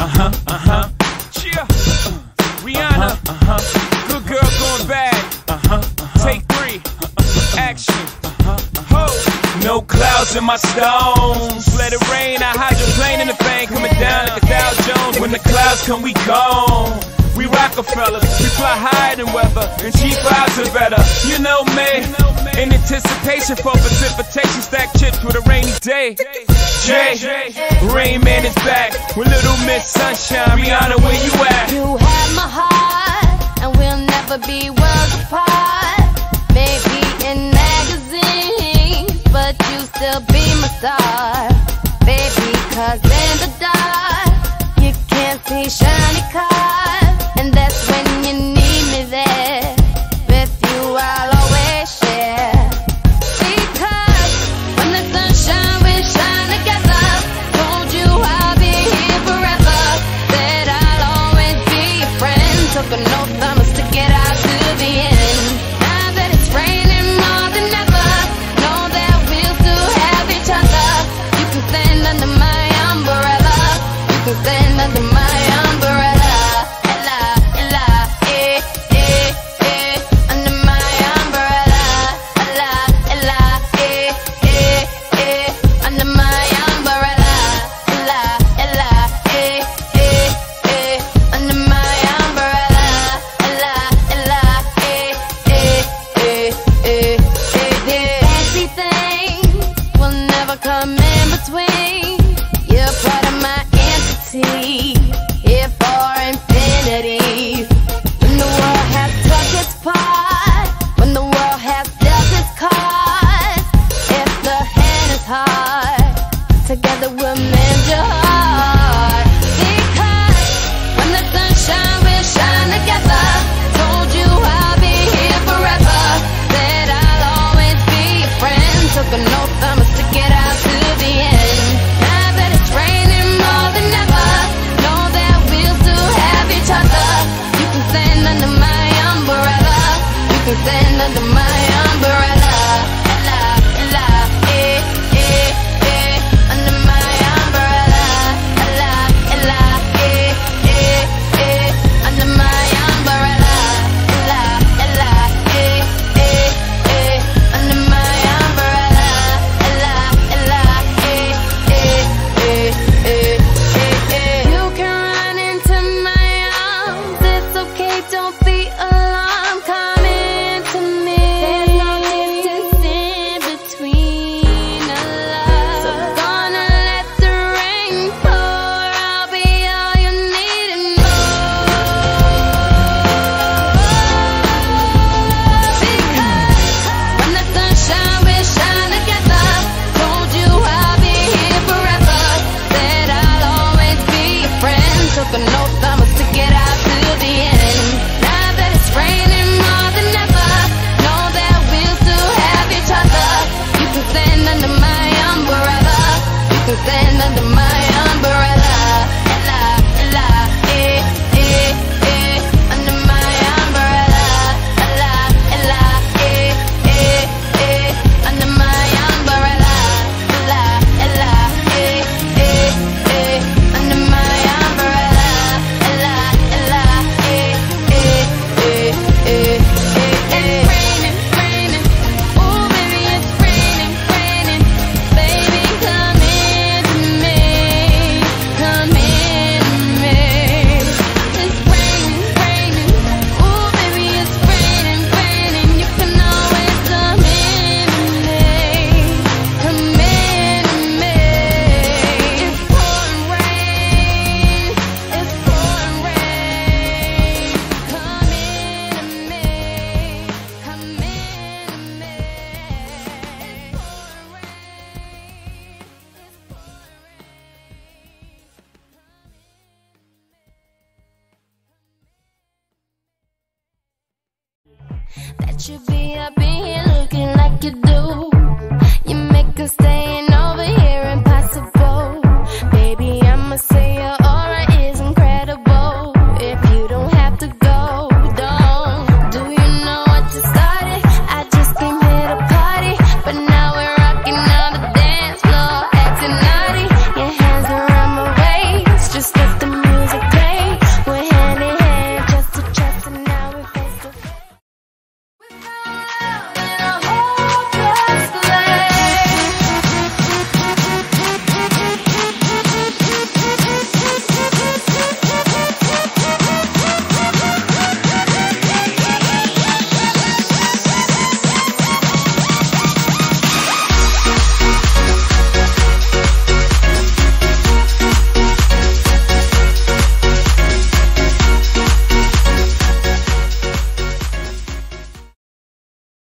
Cheer. Rihanna. Good girl going bad. Take 3. Action. Ho. No clouds in my stones. Let it rain. I hydroplane in the vein. Coming down like a Dow Jones. When the clouds come, we gone. We Roc-a-fella, we fly higher than weather, and cheap vibes are better. You know me, in anticipation for precipitation, stack chips with a rainy day. Jay, Rain Man is back with Little Miss Sunshine. Rihanna, where you at? You have my heart, and we'll never be worlds apart. Maybe in magazines, but you still be my star. Baby, 'cause in the dark, you can't see shiny cars. And that's when you need me there. With you I'll always share. Because when the sunshine will shine together, told you I'll be here forever. Said I'll always be your friend. Took an oath I must stick it out to the end. Now that it's raining more than ever, know that we'll still have each other. You can stand under my umbrella. You can stand under my umbrella. Come in between, you're part of my entity, here for infinity. When the world has took its part, when the world has dealt its cards, if the hand is hard, together we'll mend your heart. Because when the sunshine will shine together, told you I'll be here forever. Said I'll always be your friend. Took an oath I must stick it out to the end. Now that it's raining more than ever, know that we'll still have each other. You can stand under my umbrella. You can stand under my umbrella. Ella, ella, under my umbrella. Ella, ella, under my umbrella. Ella, ella, under my umbrella. You can run into my arms, it's okay, don't be alarmed. Come into me, there's no distance in between us. So gonna let the rain pour, I'll be all you need and more. Because when the sunshine will shine together, told you I'll be here forever. Said I'll always be your friend. Took an oath I must stick it out to the end. Now that it's raining more than ever, know that we'll still have each other. You can stand under my umbrella. You can stand under my umbrella. Ella, ella, under my umbrella. Ella, ella, under my umbrella. Ella, ella, under my umbrella. Ella, ella, it's raining, raining. Ooh, baby, it's raining, raining. Baby, come into me, come into me. It's raining, raining. Ooh, baby, it's raining, raining. You can always come into me, come into me. It's pouring rain, it's pouring rain. Come into me, come into me. That you be up in here looking like you do. You make us stay